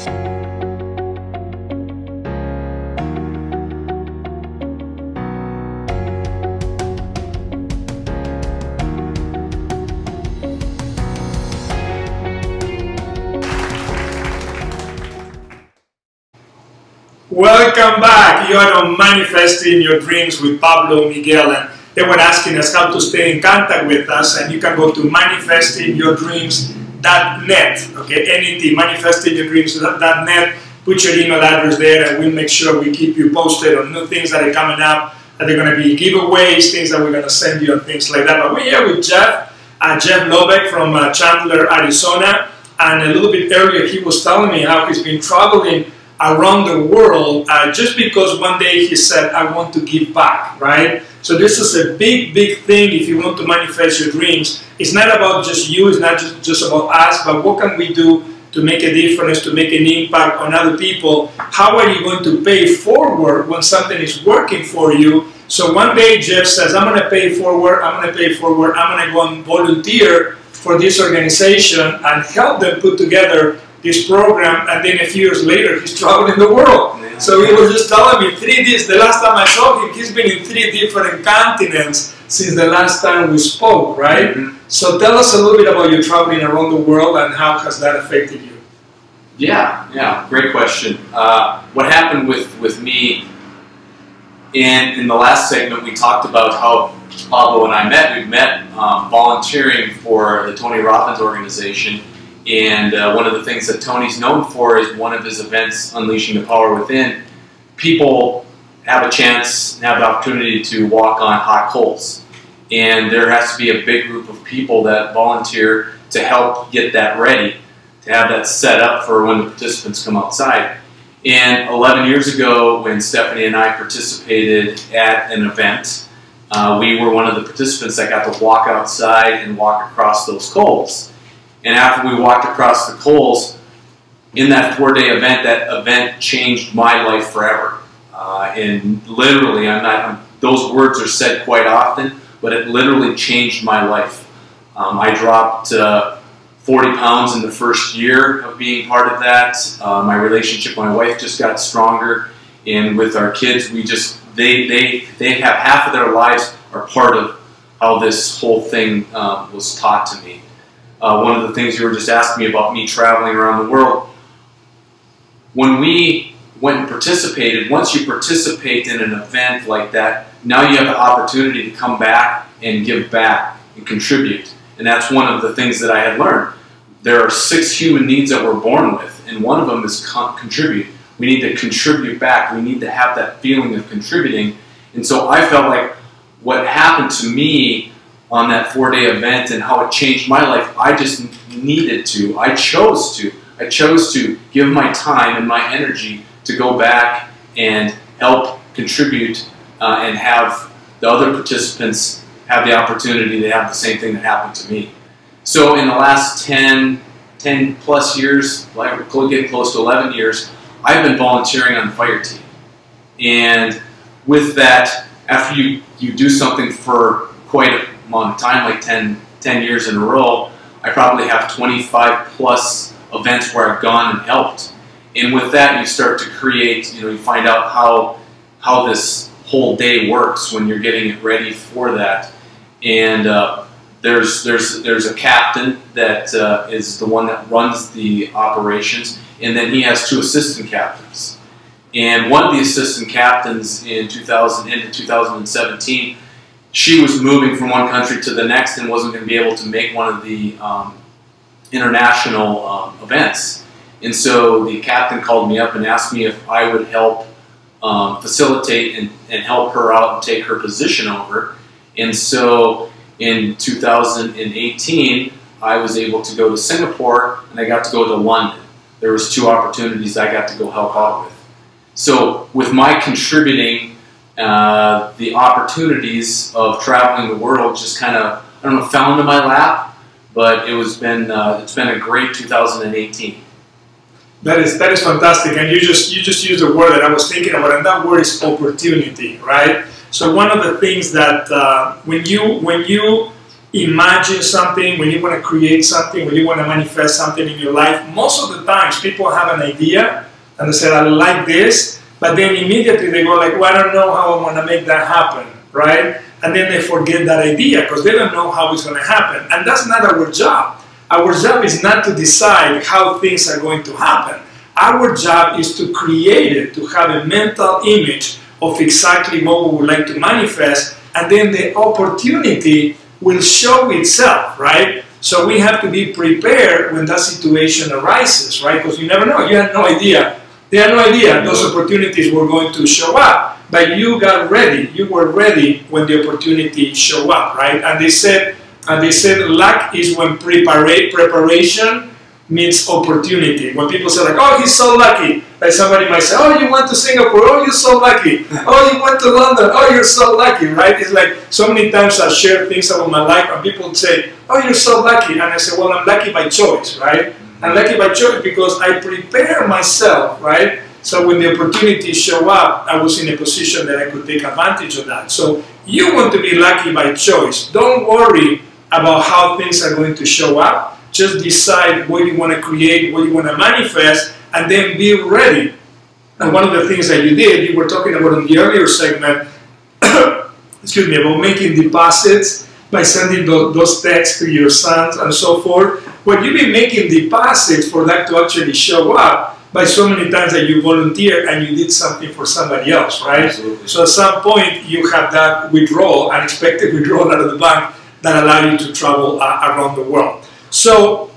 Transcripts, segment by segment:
Welcome back. You are on Manifesting Your Dreams with Pablo Miguel, and they were asking us how to stay in contact with us, and you can go to manifestingyourdreams.net. Okay, NET, manifestingyourdreams.net. Put your email address there, and we'll make sure we keep you posted on new things that are coming up. That they're going to be giveaways, things that we're going to send you, and things like that. But we're here with Jeff Lobeck from Chandler, Arizona, and a little bit earlier he was telling me how he's been traveling around the world just because one day he said, I want to give back, right? So this is a big, big thing if you want to manifest your dreams. It's not about just you, it's not just about us, but what can we do to make a difference, to make an impact on other people? How are you going to pay forward when something is working for you? So one day Jeff says, I'm going to pay forward, I'm going to pay forward, I'm going to go and volunteer for this organization and help them put together this program, and then a few years later he's traveling the world. Yeah. So he was just telling me the last time I saw him, he's been in 3 different continents since the last time we spoke, right? Mm-hmm. So tell us a little bit about your traveling around the world and how has that affected you? Yeah, great question. What happened with me, in the last segment we talked about how Pablo and I met. We met volunteering for the Tony Robbins organization. And one of the things that Tony's known for is one of his events, Unleashing the Power Within. People have a chance, have the opportunity to walk on hot coals. And there has to be a big group of people that volunteer to help get that ready, to have that set up for when the participants come outside. And 11 years ago, when Stephanie and I participated at an event, we were one of the participants that got to walk outside and walk across those coals. And after we walked across the coals, in that 4-day event, that event changed my life forever. And literally, those words are said quite often, but it literally changed my life. I dropped 40 pounds in the first year of being part of that. My relationship with my wife just got stronger. And with our kids, they have half of their lives are part of how this whole thing was taught to me. One of the things you were just asking me about me traveling around the world, when we went and participated, once you participate in an event like that, now you have the opportunity to come back and give back and contribute. And that's one of the things that I had learned. There are 6 human needs that we're born with, and one of them is contribute. We need to contribute back. We need to have that feeling of contributing. And so I felt like what happened to me on that 4-day event and how it changed my life, I just needed to. I chose to give my time and my energy to go back and help contribute and have the other participants have the opportunity to have the same thing that happened to me. So in the last 10 plus years, like we're getting close to 11 years, I've been volunteering on the fire team. And with that, after you do something for quite a amount of time, like 10 years in a row, I probably have 25 plus events where I've gone and helped. And with that, you start to create, you find out how this whole day works when you're getting it ready for that. And there's a captain that is the one that runs the operations, and then he has 2 assistant captains. And one of the assistant captains into 2017, she was moving from one country to the next and wasn't going to be able to make one of the international events. And so the captain called me up and asked me if I would help facilitate and help her out and take her position over. And so in 2018, I was able to go to Singapore and I got to go to London. There was 2 opportunities I got to go help out with. So with my contributing, the opportunities of traveling the world just kind of, fell into my lap, but it's been a great 2018. That is fantastic, and you just used the word that I was thinking about, and that word is opportunity, right? So one of the things that when you imagine something, when you want to create something, when you want to manifest something in your life, most of the times people have an idea and they say, I like this, but then immediately they go like, well, I don't know how I'm going to make that happen, right? And then they forget that idea because they don't know how it's going to happen. And that's not our job. Our job is not to decide how things are going to happen. Our job is to create it, to have a mental image of exactly what we would like to manifest, and then the opportunity will show itself, right? So we have to be prepared when that situation arises, right? Because you never know. You had no idea. They had no idea those opportunities were going to show up, but you got ready. You were ready when the opportunity showed up, right? And they said luck is when preparation meets opportunity. When people say like, oh, he's so lucky. Like somebody might say, oh, you went to Singapore. Oh, you're so lucky. Oh, you went to London. Oh, you're so lucky, right? It's like so many times I share things about my life and people say, oh, you're so lucky. And I say, well, I'm lucky by choice, right? I'm lucky by choice because I prepare myself, right? So when the opportunities show up, I was in a position that I could take advantage of that. So you want to be lucky by choice. Don't worry about how things are going to show up. Just decide what you want to create, what you want to manifest, and then be ready. And one of the things that you did, you were talking about in the earlier segment, excuse me, about making deposits by sending those texts to your sons and so forth. Well, you've been making deposits for that to actually show up by so many times that you volunteered and you did something for somebody else, right? Absolutely. So at some point, you have that withdrawal, unexpected withdrawal out of the bank that allow you to travel around the world. So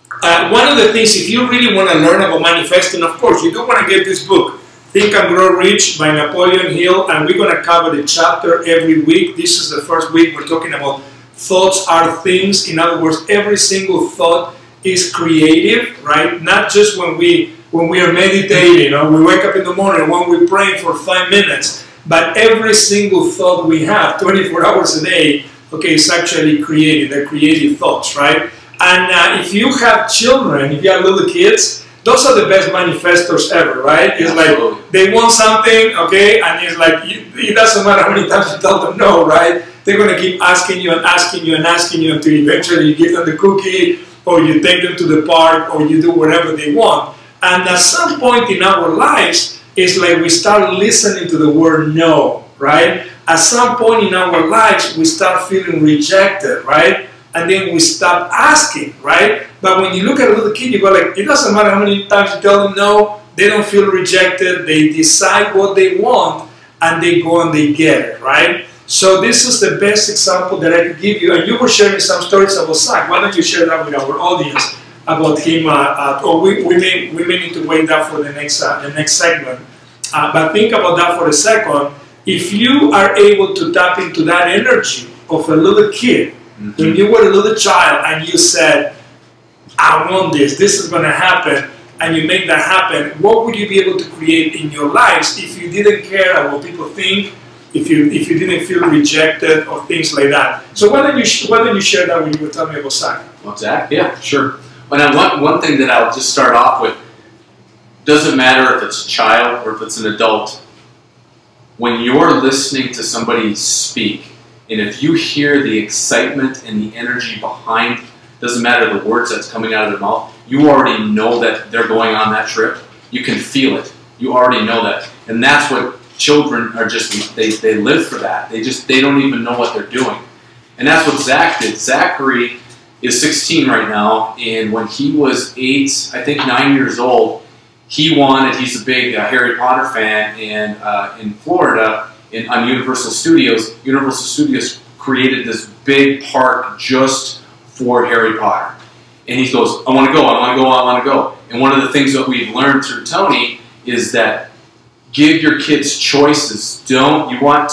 one of the things, if you really want to learn about manifesting, of course, you do want to get this book, Think and Grow Rich by Napoleon Hill, and we're going to cover the chapter every week. This is the first week we're talking about thoughts are things. In other words, every single thought is creative, right? Not just when we are meditating or we wake up in the morning, when we're praying for 5 minutes, but every single thought we have 24 hours a day, okay, is actually creative. They're creative thoughts, right? And if you have children, if you have little kids, those are the best manifestors ever, right? It's Absolutely. like they want something, okay, and it's like it doesn't matter how many times you tell them no, right? They're going to keep asking you and asking you and asking you until eventually you give them the cookie or you take them to the park or you do whatever they want. And at some point in our lives, it's like we start listening to the word no, right? At some point in our lives, we start feeling rejected, right? And then we stop asking, right? But when you look at a little kid, you go like, it doesn't matter how many times you tell them no, they don't feel rejected, they decide what they want, and they go and they get it, right? So this is the best example that I could give you. And you were sharing some stories about Zach. Why don't you share that with our audience about him? Or we may need to wait that for the next segment. But think about that for a second. If you are able to tap into that energy of a little kid, when you were a little child and you said, I want this is going to happen, and you make that happen, what would you be able to create in your lives if you didn't care about what people think, if you didn't feel rejected or things like that? So why don't you share that when you were telling me about Zach? What's that? Yeah, sure. Well, one thing that I'll just start off with, doesn't matter if it's a child or if it's an adult, when you're listening to somebody speak, and if you hear the excitement and the energy behind, doesn't matter the words that's coming out of their mouth, you already know that they're going on that trip. You can feel it. You already know that. And that's what children are just, they live for that. They don't even know what they're doing. And that's what Zach did. Zachary is 16 right now, and when he was 9 years old, he's a big Harry Potter fan, and in Florida, on Universal Studios created this big park just for Harry Potter. And he goes, I want to go, I want to go, I want to go. And one of the things that we've learned through Tony is that give your kids choices. You want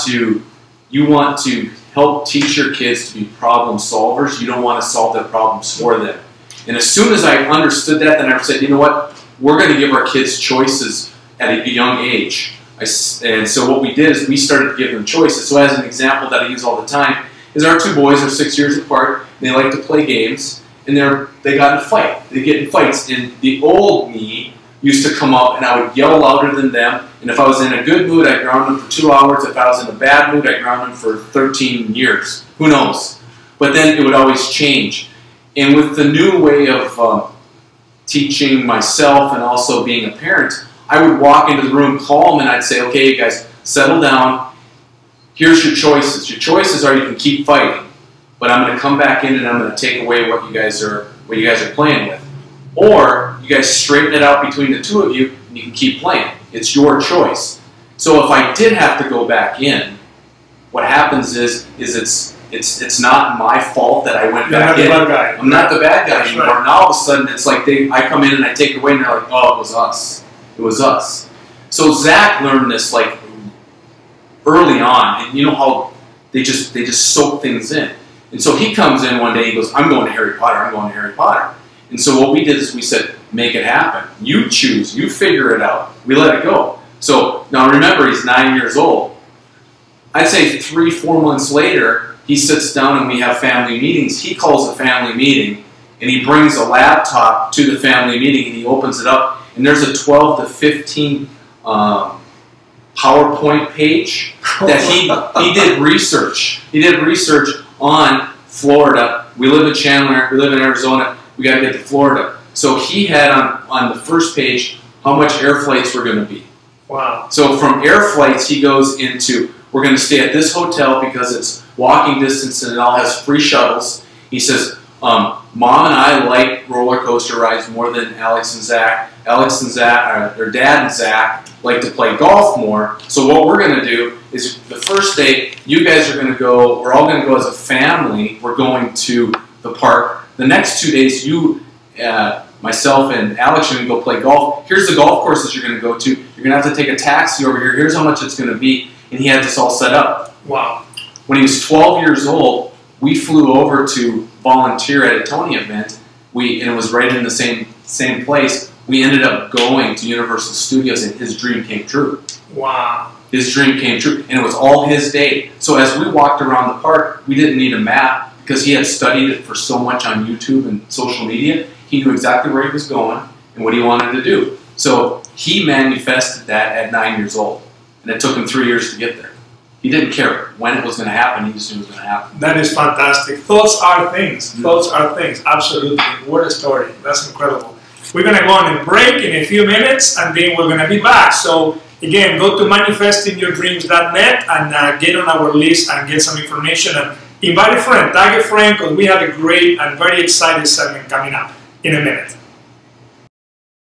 to help teach your kids to be problem solvers. You don't want to solve their problems for them. And as soon as I understood that, then I said, you know what? We're going to give our kids choices at a young age. And so what we did is we started to give them choices. So as an example that I use all the time is our two boys are 6 years apart, and they like to play games, and they got in a fight. They get in fights. And the old me used to come up, and I would yell louder than them. And if I was in a good mood, I'd ground them for 2 hours. If I was in a bad mood, I'd ground them for 13 years. Who knows? but then it would always change. And with the new way of teaching myself and also being a parent, I would walk into the room calm and I'd say, okay, you guys, settle down. Here's your choices. Your choices are you can keep fighting, but I'm going to come back in and I'm going to take away what you guys are playing with. Or you guys straighten it out between the two of you and you can keep playing. It's your choice. So if I did have to go back in, what happens is it's not my fault that I went back in. I'm not the bad guy anymore. Right. Now all of a sudden it's like I come in and I take away and they're like, oh, it was us. It was us. So Zach learned this like early on, and you know how they just soak things in. And so he comes in one day, he goes, I'm going to Harry Potter, I'm going to Harry Potter. And so what we did is we said, make it happen. You choose, you figure it out. We let it go. So now remember, he's 9 years old. I'd say 3-4 months later, he sits down and we have family meetings. He calls a family meeting and he brings a laptop to the family meeting and he opens it up and there's a 12 to 15 PowerPoint page that he did research. He did research on Florida. We live in Chandler. We live in Arizona. We got to get to Florida. So he had on the first page how much air flights were going to be. Wow. So from air flights, he goes into, we're going to stay at this hotel because it's walking distance and it all has free shuttles. He says, Mom and I like roller coaster rides more than Alex and Zach. Alex and Zach, their dad and Zach, like to play golf more. So what we're going to do is the first day, you guys are going to go, we're all going to go as a family. We're going to the park. The next 2 days, you, myself and Alex are going to go play golf. Here's the golf courses you're going to go to. You're going to have to take a taxi over here. Here's how much it's going to be. And he had this all set up. Wow. When he was 12 years old, we flew over to volunteer at a Tony event. And it was right in the same place. We ended up going to Universal Studios and his dream came true. Wow. His dream came true. And it was all his day. So as we walked around the park, we didn't need a map because he had studied it for so much on YouTube and social media. He knew exactly where he was going and what he wanted to do. So he manifested that at 9 years old. And it took him 3 years to get there. He didn't care when it was going to happen. He just knew it was going to happen. That is fantastic. Thoughts are things. Mm-hmm. Thoughts are things. Absolutely. What a story. That's incredible. We're going to go on a break in a few minutes, and then we're going to be back. So, again, go to manifestingyourdreams.net and get on our list and get some information. And invite a friend, tag a friend, because we have a great and very exciting segment coming up in a minute.